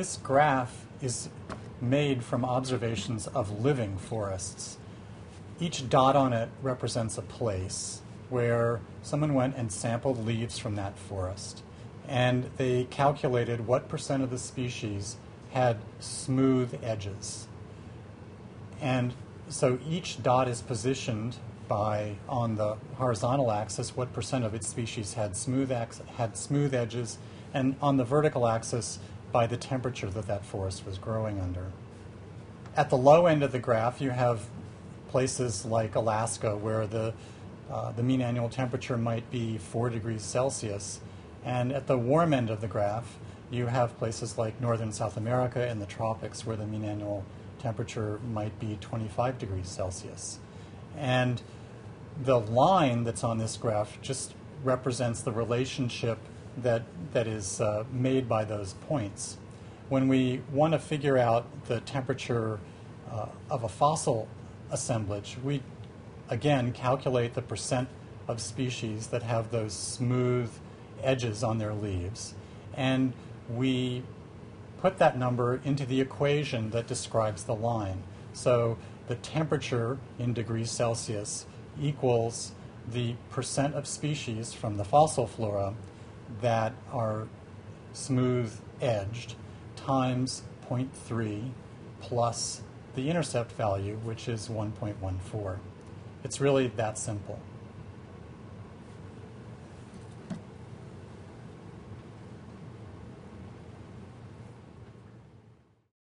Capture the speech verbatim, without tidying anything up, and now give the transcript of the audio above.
This graph is made from observations of living forests. Each dot on it represents a place where someone went and sampled leaves from that forest, and they calculated what percent of the species had smooth edges. And so each dot is positioned by, on the horizontal axis, what percent of its species had smooth, ax- had smooth edges, and on the vertical axis, by the temperature that that forest was growing under. At the low end of the graph, you have places like Alaska, where the, uh, the mean annual temperature might be four degrees Celsius. And at the warm end of the graph, you have places like northern South America and the tropics, where the mean annual temperature might be twenty-five degrees Celsius. And the line that's on this graph just represents the relationship that, that is uh, made by those points. When we want to figure out the temperature uh, of a fossil assemblage, we again calculate the percent of species that have those smooth edges on their leaves, and we put that number into the equation that describes the line. So the temperature in degrees Celsius equals the percent of species from the fossil flora that are smooth edged times zero point three plus the intercept value, which is one point one four. It's really that simple.